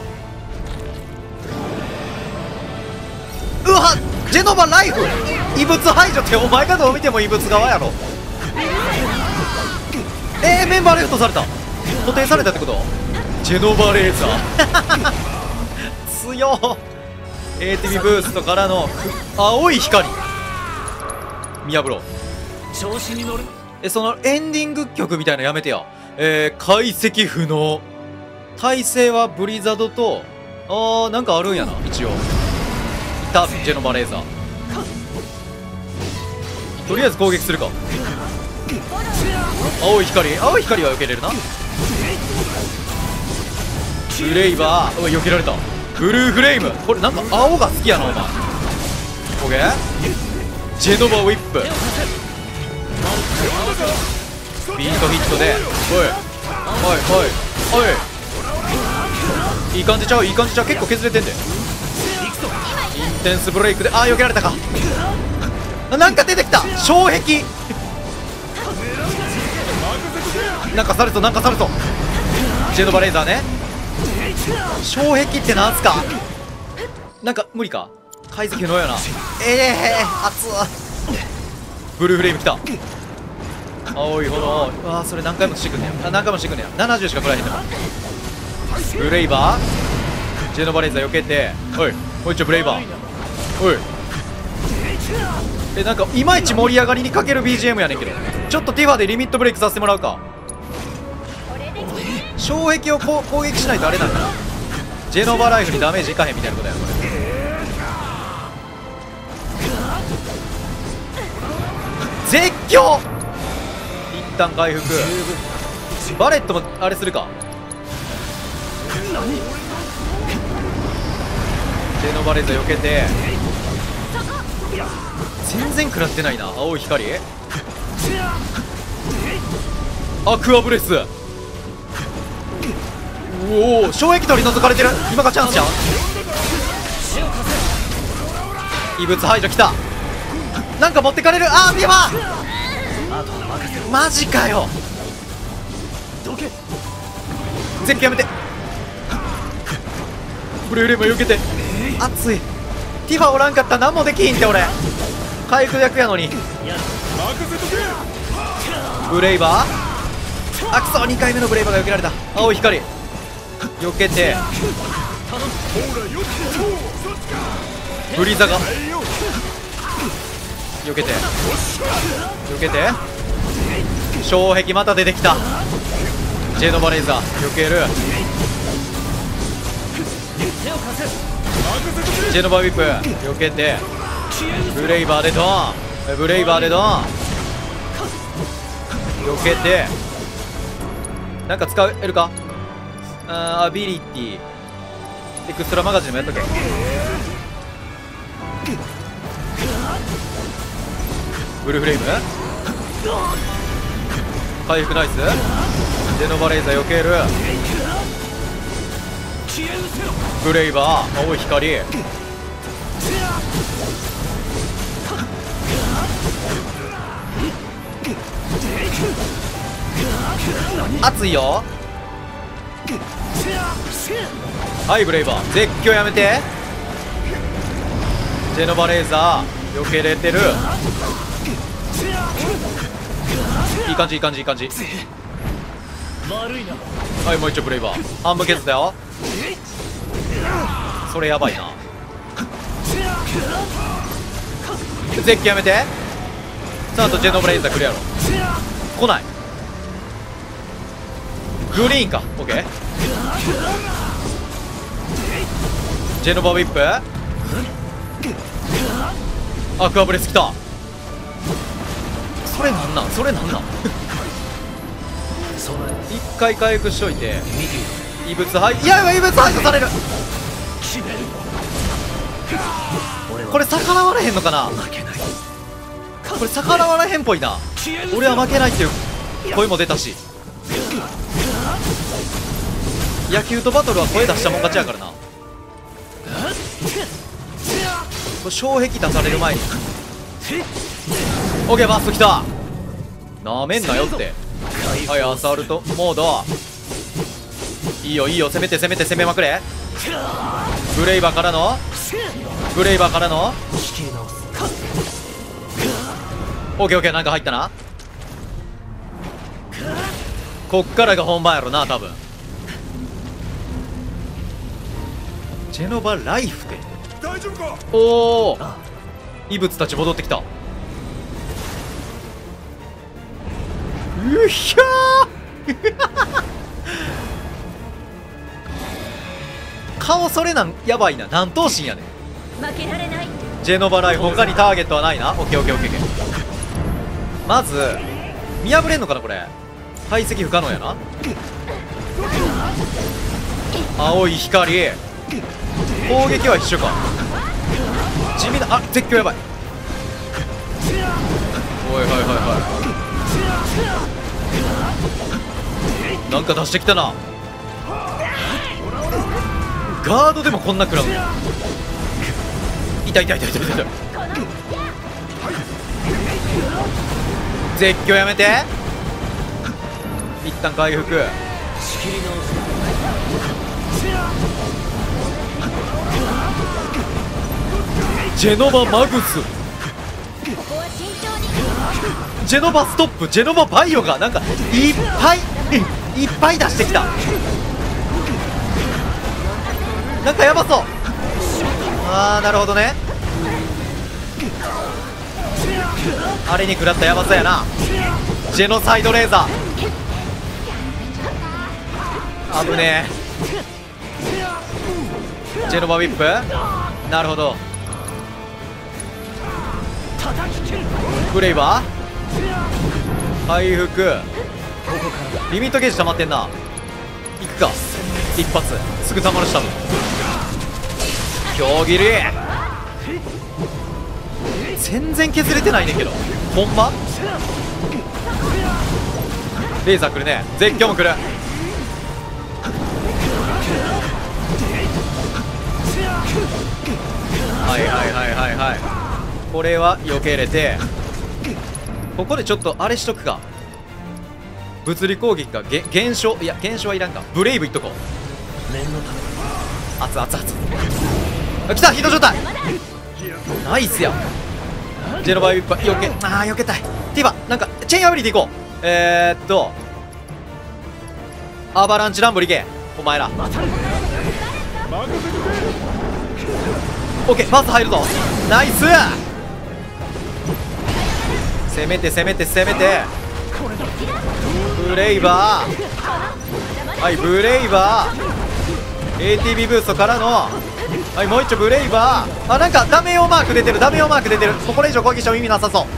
うわ、ジェノバライフ異物排除って、お前がどう見ても異物側やろ。メンバーレフトされた、固定されたってこと。ジェノバレーザー強っ。 ATB ブーストからの青い光見破ろう。 調子に乗る。 そのエンディング曲みたいなのやめてや。解析不能。耐性はブリザードとなんかあるんやな。一応いたジェノバレーザー。とりあえず攻撃するか。青い光、青い光は避けれるな。ブレイバー、避けられた。ブルーフレーム、これなんか青が好きやなお前。オッケー。ジェノバウィップ、ビートヒットで、おいおいおいおい、いい感じちゃう、いい感じちゃう。結構削れてんで。インテンスブレイクで、避けられたか。なんか出てきた、障壁なんかされそう、なんかされそう。ジェノバレーザーね。障壁ってなんすか。なんか無理か。解析不能やな。熱っ。ブルーフレーム来た。青い炎、うわー、それ何回もしてくんねや。何回もしてくんねや。70しか食らえへんのか。ブレイバー、ジェノバレーザー避けて、おいもう一丁ブレイバー、おい。なんかいまいち盛り上がりにかける BGM やねんけど、ちょっとティファでリミットブレイクさせてもらうか。障壁を攻撃しないとあれなんだな。ジェノバライフにダメージいかへんみたいなことや。これ絶叫。一旦回復。バレットもあれするか。ジェノバレーザー避けて、全然食らってないな。青い光、アクアブレス。おお、障壁取り除かれてる。今がチャンスじゃん。異物排除きた。なんか持ってかれる。ビバマジかよ。絶叫やめて。ブルーレム避けて。熱い。ティファおらんかったら何もできひんって俺。回復役やのに。ブレイバー、クソ、2回目のブレイバーが避けられた。青い光避けて、ブリザが避けて、避けて、障壁また出てきた。ジェノバレーザー避ける。ジェノバウィップ避けて、ブレイバーでドーン、ブレイバーでドーン避けて、なんか使えるか。アビリティエクストラマガジンもやっとけ。ブルーフレーム回復ナイス。ジェノバレーザー避ける。ブレイバー青い光、熱いよ。はい、ブレイバー絶叫やめて。ジェノバレーザー避けれてる。いい感じいい感じいい感じ。はい、もう一丁ブレイバー半分削ったよ。それやばいな。絶叫やめて。さあ、あとジェノバレーザー来るやろ。来ない。グリーンか。オッケー。ジェノバウィップ、アクアブレス来た。それなんなん、それなんなん一回回復しといて。異物排、いや異物排除される。これ逆らわれへんのかな。 これ逆らわらへんっぽいな。俺は負けないっていう声も出たし、野球とバトルは声出したもん勝ちやからな。これ障壁出される前にオッケー、バーストきた。なめんなよって。はい、アサルトモード。いいよいいよ、攻めて攻めて攻めまくれ。ブレイバーからのブレイバーからのオッケーオッケー、なんか入ったな。こっからが本番やろな多分。ジェノバライフで大丈夫か。 おお、異物たち戻ってきた。うひゃー顔それなんやばいな。何頭身やねん。 負けられない。 ジェノバライフ他にターゲットはないな。オッケーオッケーオッケー。まず見破れんのかなこれ。排斥不可能やな。青い光、攻撃は一緒か。地味な、あ、絶叫やばい。おいはいはいはい、なんか出してきたな。ガードでもこんな食らう。痛い痛い痛い痛い痛い。絶叫やめて。一旦回復。ジェノバマグス、ジェノバストップ、ジェノババイオがなんかいっぱいいっぱい出してきた。なんかやばそう。あーなるほどね。あれに食らったやばさやな。ジェノサイドレーザー危ねえ。ジェノバウィップ、なるほど。ブレイバー回復、リミットゲージ溜まってんな。いくか一発すぐ溜まるし多分。強切り全然削れてないねんけど。ほんまレーザー来るね。絶叫も来る。はいはいはいはいはい。これは避けれて、ここでちょっとあれしとくか。物理攻撃が減少、いや減少はいらんか。ブレイブいっとこう。熱々熱々。来たヒート状態。ナイスや。ジェノバウィップ避け、あー避けたい。ティバなんかチェーンアビリティいこう。アバランチランブルいけお前ら。オッケーバース入るぞ。ナイス。攻めて攻めて攻めて。ブレイバー、はいブレイバー ATB ブーストからの、はいもう一丁ブレイバー。あ、なんかダメ用マーク出てる、ダメ用マーク出てる。もうこれ以上攻撃しても意味なさそう。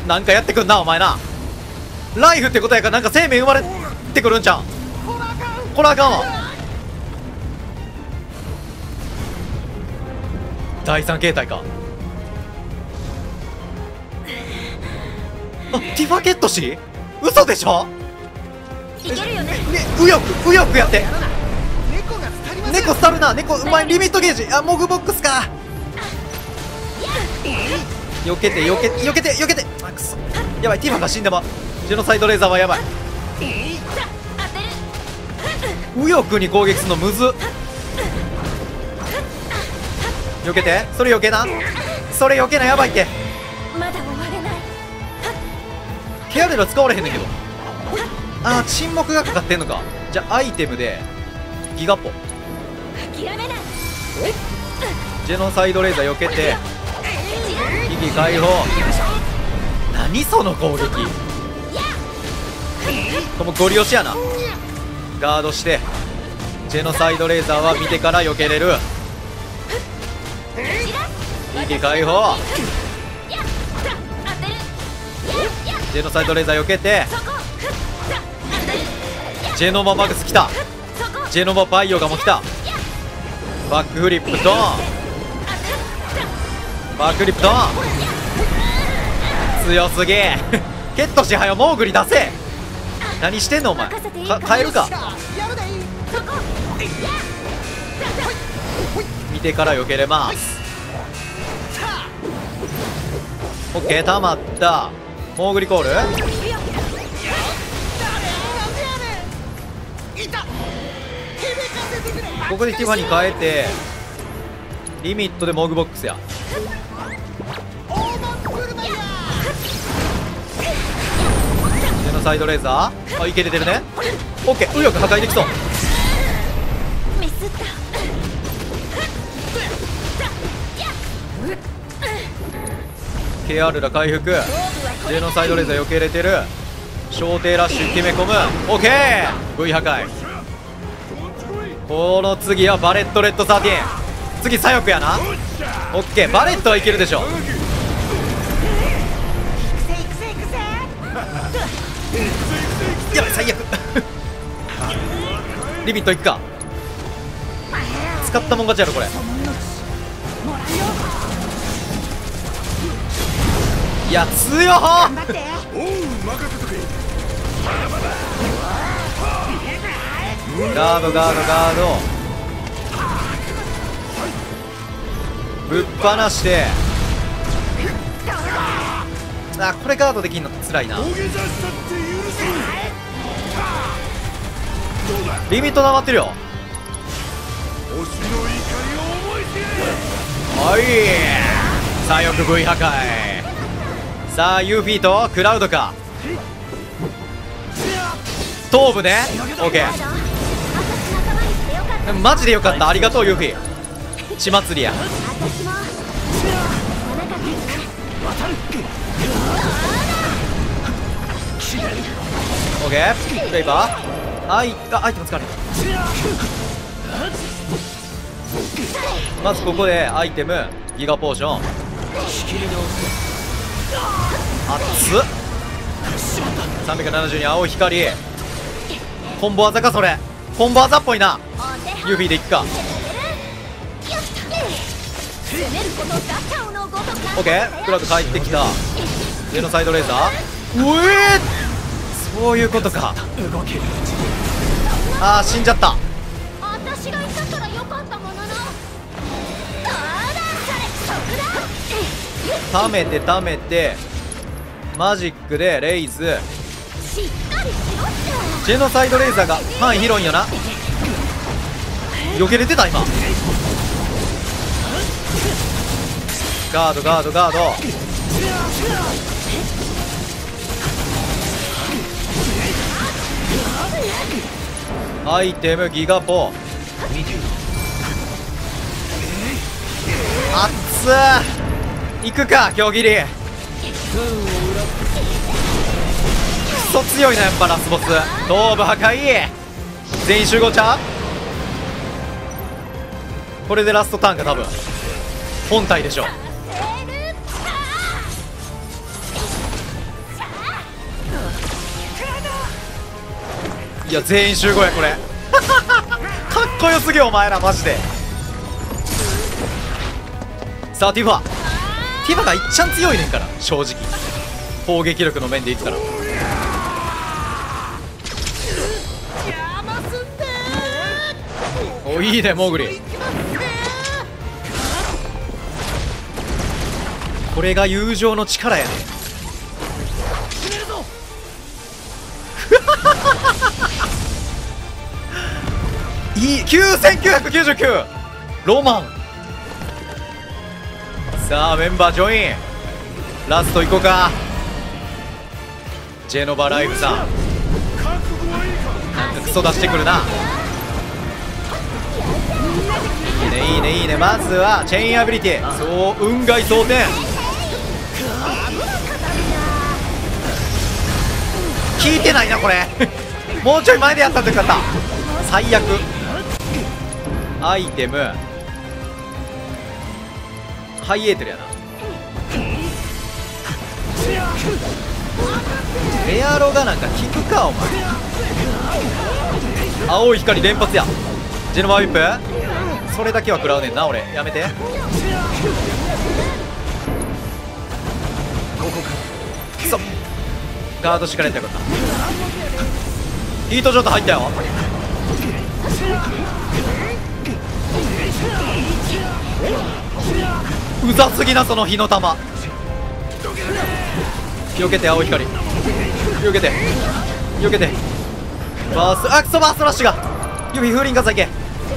なんかやってくんなお前な。ライフってことやからなんか生命生まれてくるんちゃう。これあかんわ。第3形態か。あ、ティファケットシー嘘でしょ。 いけるよね。 右翼やって。猫スタルな。猫お前リミットゲージ。あ、モグボックスか。避けて避けて避けて避けて。あ、くそやばい。ティファが死んでもジェノサイドレーザーはやばい。右翼に攻撃するのむずっ。避けて。それ避けな。それ避けな。やばいって。 まだ終われない。 ケアレラ使われへんねんけど。あー沈黙がかかってんのか。じゃあアイテムでギガポ諦めない。 ジェノサイドレーザー避けて危機解放。何その攻撃。このゴリ押しやな。ガードしてジェノサイドレーザーは見てから避けれる。危機解放。ジェノサイドレーザー避けてジェノバマグス来た。ジェノババイオがも来た。バックフリップドン、バックフリップドン。 強すぎケットしはよモーグリ出せ。何してんのお前。変えるか。見てから避けれます。オッケー、たまった。モーグリコール。ここでティファに変えてリミットでモグボックスや。ジェノサイドレーザー、あ、いけれてるね。オッケー、右翼破壊できそう。KR ら回復。ジェノサイドレーザー避けれてる。小艇ラッシュ決め込む。オッケー、 V 破壊。この次はバレットレッド13。次左翼やな。オッケー、バレットはいけるでしょ。やばい、最悪リミットいくか。使ったもん勝ちやろこれ。いや強っ。ガードガードガードぶっ放して。あ、これガードできんのつらいな。リミット溜まってるよ。はい、左翼 V 破壊。さあユーフィーとクラウドか。頭部ね。オッケー、マジでよかった。ありがとうユーフィー。血祭りや。オッケー、フレイバー。アイテム使われる。まずここでアイテムギガポーション。熱っ。370に青い光。コンボ技かそれ。コンボ技っぽいな。ユーフィーでいくか。オッケー、クラウド帰ってきた。ジェノサイドレーザー。うえー、そういうことか。あー、死んじゃった。 私がいたからよかったものの。 ためてためてマジックでレイズ。ジェノサイドレーザーが範囲広いんよな。避けれてた今。ガードガードガード。アイテムギガポ。あっつー、いくか強切り。クソ強いなやっぱラスボス。頭部破壊。全員集合ちゃう。これでラストターンが多分本体でしょ。いや全員集合やこれかっこよすぎお前らマジで。さあティファがいっちゃん強いねんから正直。攻撃力の面でいったら。お、いいねモーグリ。これが友情の力やね。いい9999ロマン。さあメンバージョイン。ラスト行こうか。ジェノバライフさんなんかクソ出してくるな。いいねいいねいいね。まずはチェインアビリティ。そう、運外装填。効いてないなこれもうちょい前でやったとよかった。最悪。アイテムハイエーテルやな。エアロがなんか効くかお前。青い光連発や。ジェノバーウィップそれだけは食らうねんな俺。やめて。 ガード敷かれたよかった。ヒート状態入ったよ。うざすぎなその火の玉。避けて青い光、避けて避けて。バース、あ、クソバーストラッシュが。指風林火災系。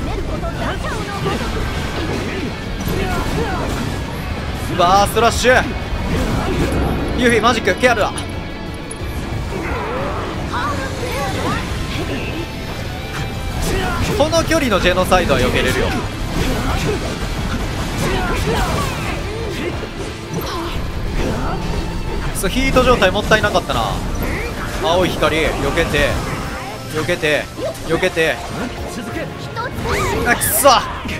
バーストラッシュ、ユーフィマジックケアルだ。この距離のジェノサイドは避けれるよ。そう、ヒート状態もったいなかったな。青い光避けて避けて避けて。あ、くそ、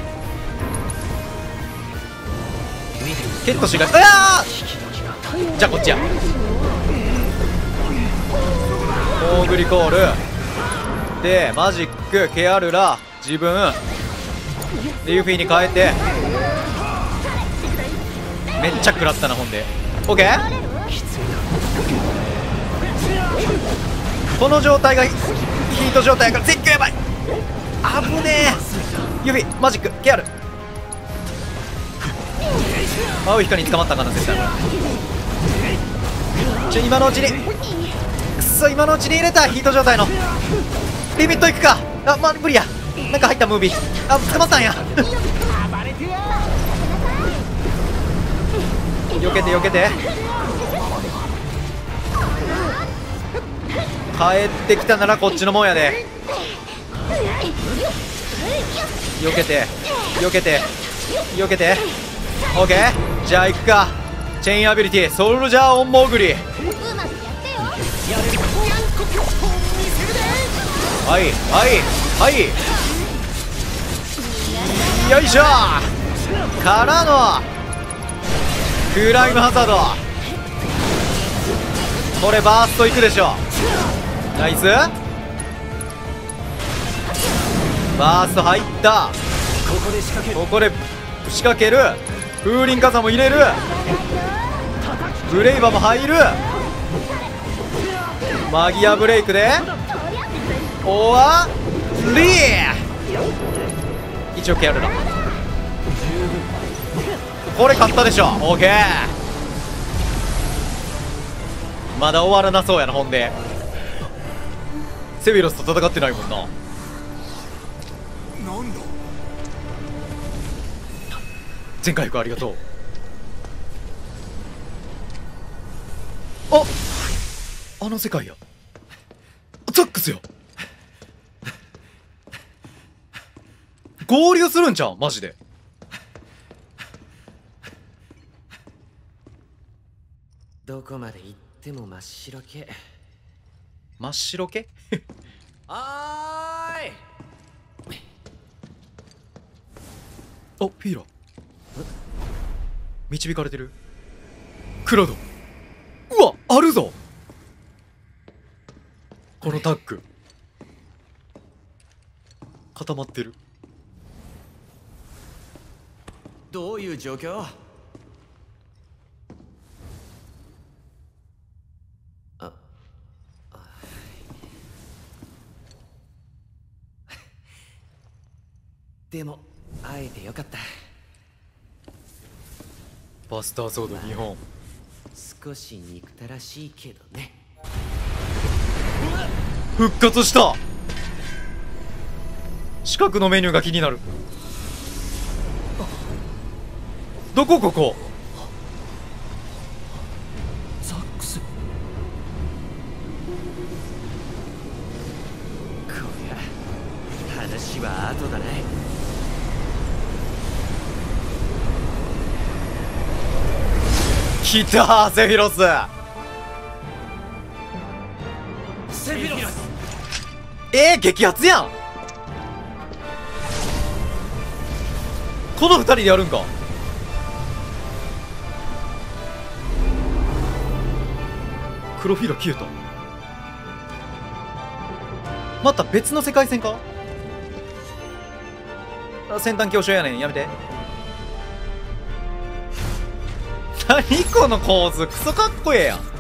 ケットしが、じゃあこっちや。モーグリコールでマジックケアルラ自分でユフィに変えて。めっちゃ食らったな。ほんで OK。 この状態がヒート状態やから絶叫やばい。危ねえ。ユフィマジックケアル。青い光に捕まったかな絶対。今のうちに、くそ、今のうちに入れた。ヒート状態のリミットいくか。あ、まあ、無理や。なんか入ったムービー。あ、捕まったんや。避けて避けて。帰ってきたならこっちのもんやで。避けて避けて避けて。オッケー、じゃあ行くか。チェインアビリティソルジャーオンモーグリ。はいはいはい、よいしょからのクライムハザード。これバーストいくでしょ。ナイスバースト入った。ここで仕掛ける。風林火山も入れる。ブレイバーも入る。マギアブレイクで終わり。一応ケアルだ。これ勝ったでしょ。オーケー。まだ終わらなそうやな。ほんでセフィロスと戦ってないもんな。 なんだ。 全回復ありがとう。あ、あの世界や。ザックスよ。合流するんちゃうマジで。 どこまで行っても真っ白系。 真っ白系おーい。 あ、フィーラ導かれてる。クラウド、うわ、あるぞこのタッグ。固まってる。 どういう状況？でも会えてよかった。 バスターソード2本。 少し憎たらしいけどね。 復活した。四角のメニューが気になる。どこここ。 ザックス。 こりゃ話は後だね。 来たセフィロス。 セフィロス。 激アツやん。この2人でやるんか。黒フィーラ消えた。また別の世界線か。先端強襲やねん、やめて。何この構図、クソかっこええやん。